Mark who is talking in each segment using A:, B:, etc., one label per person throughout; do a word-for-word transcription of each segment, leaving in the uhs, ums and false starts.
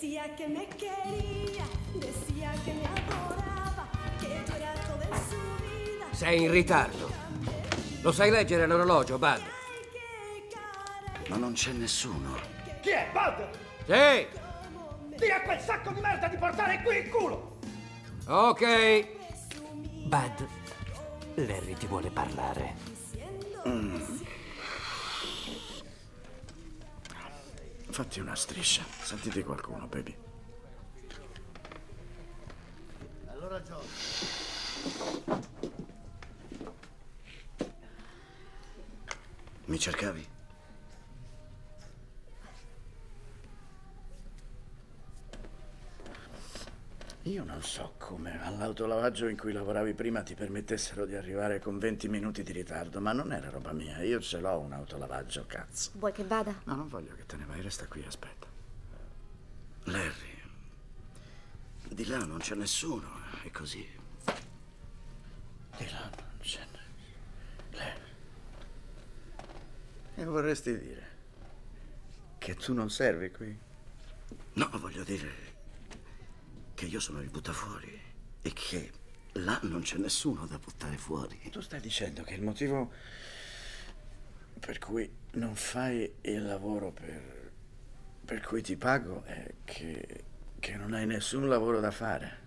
A: Decía que me quería, decía que me adoraba, que yo era todo en su vida.
B: Sei in ritardo. Lo sai leggere l'orologio, Bud?
C: Ma non c'è nessuno.
D: Chi è, Bud?
B: Sì!
D: Dì a quel sacco di merda di portare qui il culo!
B: Ok.
E: Bud, Larry ti vuole parlare.
C: Mm. Fatti una striscia. Sentite qualcuno, baby.
F: Allora, John.
C: Mi cercavi? Io non so come all'autolavaggio in cui lavoravi prima ti permettessero di arrivare con venti minuti di ritardo, ma non era roba mia. Io ce l'ho un autolavaggio, cazzo.
G: Vuoi che vada?
C: No, non voglio che te ne vai, resta qui, aspetta. Larry, di là non c'è nessuno, è così. Di là non c'è nessuno. Larry. E vorresti dire che tu non servi qui? No, voglio dire che io sono il buttafuori e che là non c'è nessuno da buttare fuori. Tu stai dicendo che il motivo per cui non fai il lavoro per, per cui ti pago è che, che non hai nessun lavoro da fare?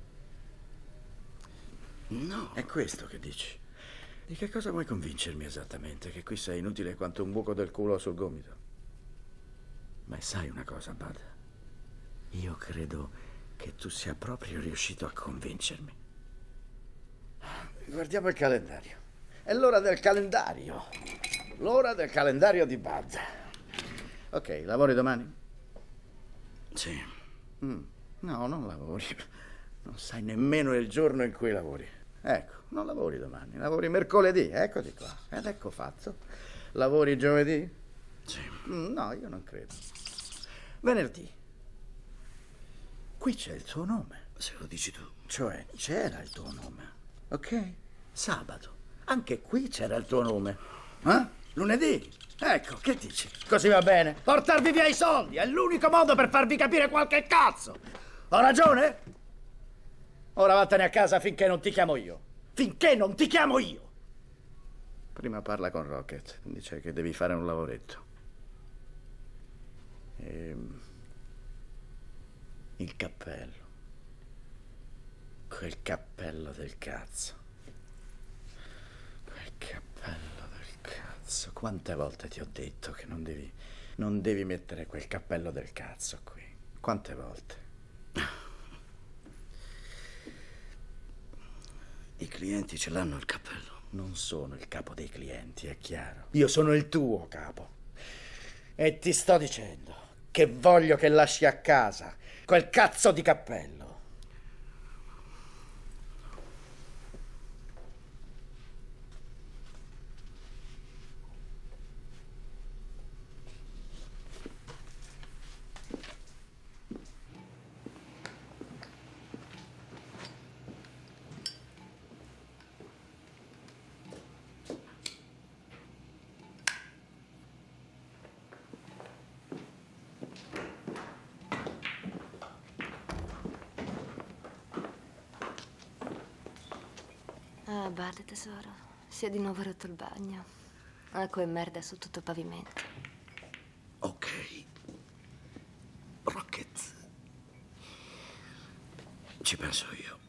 C: No. È questo che dici? Di che cosa vuoi convincermi esattamente? Che qui sei inutile quanto un buco del culo sul gomito? Ma sai una cosa, Bud? Io credo che tu sia proprio riuscito a convincermi. Guardiamo il calendario. È l'ora del calendario. L'ora del calendario di Bud. Ok, lavori domani? Sì. Mm, no, non lavori. Non sai nemmeno il giorno in cui lavori. Ecco, non lavori domani, lavori mercoledì. Eccoti qua. Ed ecco fatto. Lavori giovedì? Sì. Mm, no, io non credo. Venerdì. Qui c'è il tuo nome. Se lo dici tu. Cioè, c'era il tuo nome, ok? Sabato. Anche qui c'era il tuo nome. Eh? Lunedì. Ecco, che dici? Così va bene. Portarvi via i soldi. È l'unico modo per farvi capire qualche cazzo. Ho ragione? Ora vattene a casa finché non ti chiamo io. Finché non ti chiamo io. Prima parla con Rocket. Dice che devi fare un lavoretto. Ehm... Il cappello. Quel cappello del cazzo. Quel cappello del cazzo. Quante volte ti ho detto che non devi, non devi mettere quel cappello del cazzo qui? Quante volte? I clienti ce l'hanno il cappello. Non sono il capo dei clienti, è chiaro. Io sono il tuo capo. E ti sto dicendo che voglio che lasci a casa quel cazzo di cappello.
G: Ah, Bud, tesoro. Si è di nuovo rotto il bagno. Acqua e merda su tutto il pavimento.
C: Ok. Rocket. Ci penso io.